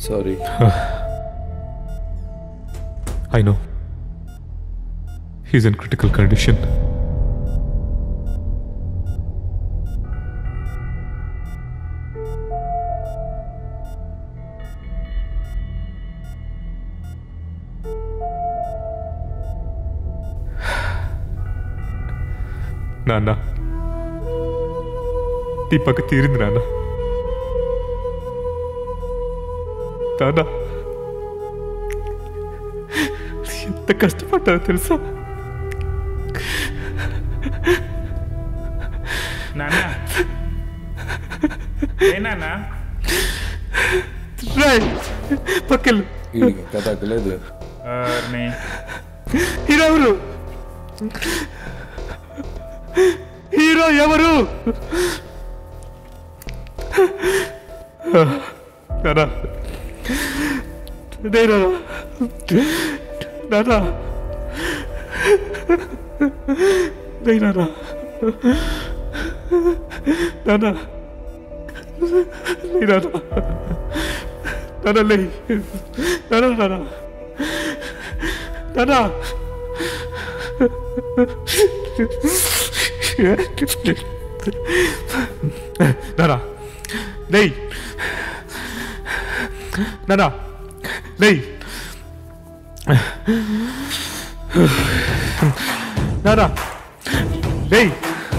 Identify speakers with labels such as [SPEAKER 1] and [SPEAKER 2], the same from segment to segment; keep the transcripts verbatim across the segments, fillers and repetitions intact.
[SPEAKER 1] Sorry.
[SPEAKER 2] I know. He's in critical condition. నాన్న దీపక తీరింది నాన్న. నాన్న ఎంత కష్టపడ్డావు తెలుసా?
[SPEAKER 3] నాన్న ఏ నాన్న
[SPEAKER 2] పక్కలు
[SPEAKER 1] కథలేదు.
[SPEAKER 2] హీరో ఎవరు? హీరో ఎవరు? నానా నేనా నానా నేనా నానా నేనా నానా లే నానా నానా నానా నానా లేయ్ నానా లేయ్ నానా లేయ్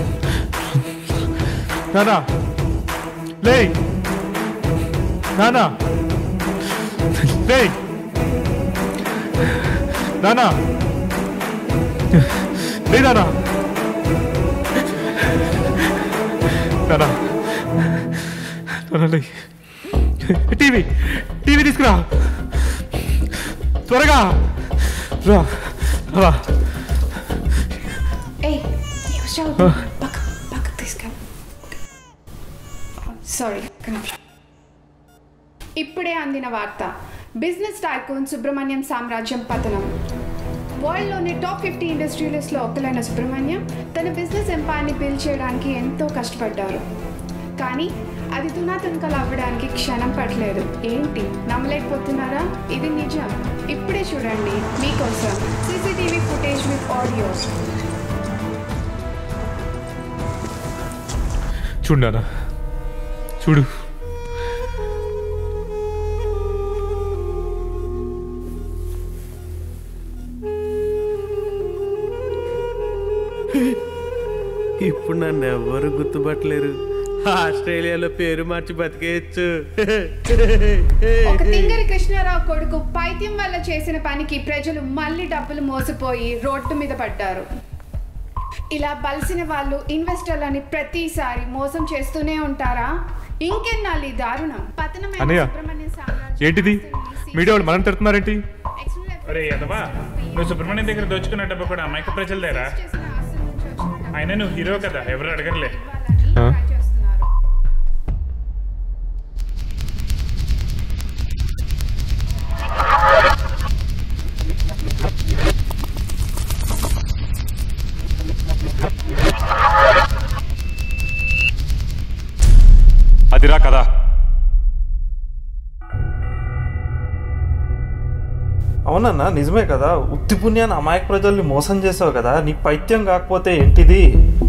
[SPEAKER 2] నానా లేయ్ నానా లేయ్ నానా లేయ్ నానా నానా నానా లేయ్. టీవీ టీవీ తీసుకురా త్వరగా రా రా.
[SPEAKER 4] ఇప్పుడే అందిన వార్త. బిజినెస్ టైకూన్ సుబ్రహ్మణ్యం సామ్రాజ్యం పతనం. వరల్డ్లోని టాప్ ఫిఫ్టీ ఇండస్ట్రియలిస్ట్లో ఒకరైన సుబ్రహ్మణ్యం తన బిజినెస్ ఎంపైర్ని బిల్డ్ చేయడానికి ఎంతో కష్టపడ్డారు. కానీ అది తునాతునకలు అవ్వడానికి క్షణం పట్టలేదు. ఏంటి నమ్మలేకపోతున్నారా? ఇది నిజం. ఇప్పుడే చూడండి మీకోసం సీసీటీవీ ఫుటేజ్ విత్ ఆడియో.
[SPEAKER 2] చూడానా చూడు.
[SPEAKER 5] ఇప్పుడు నన్ను ఎవరు గుర్తుపట్టలేరు. ఆస్ట్రేలియాలో పేరు మార్చి బతికేయచ్చు.
[SPEAKER 4] ఒక తింగరి కృష్ణారావు కొడుకు పైత్యం వల్ల చేసిన పనికి ప్రజలు మళ్ళీ డబ్బులు మోసపోయి రోడ్డు మీద పడ్డారు. ఇలా బలిసిన వాళ్ళు ఇన్వెస్టర్లని ప్రతిసారి మోసం చేస్తూనే ఉంటారా? ఇంకెన్నాళ్ళు ఈ దారుణం? పతనమైన సుబ్రహ్మణ్యం సామ్రాజ్యం
[SPEAKER 2] ఏంటిది? మీడియా వాళ్ళు మనం తిడుతున్నారేంటి?
[SPEAKER 3] అరే అదవా, నువ్వు సుబ్రహ్మణ్యం దగ్గర దోచుకున్న డబ్బు కూడా అమాయక ప్రజల దగ్గర. అయినా నువ్వు హీరో కదా, ఎవరు అడగర్లే.
[SPEAKER 2] అదిరా కదా.
[SPEAKER 5] అవునన్నా నిజమే కదా. ఉత్తి పుణ్యాన్ని అమాయక ప్రజల్ని మోసం చేసావు కదా. నీకు పైత్యం కాకపోతే ఏంటిది?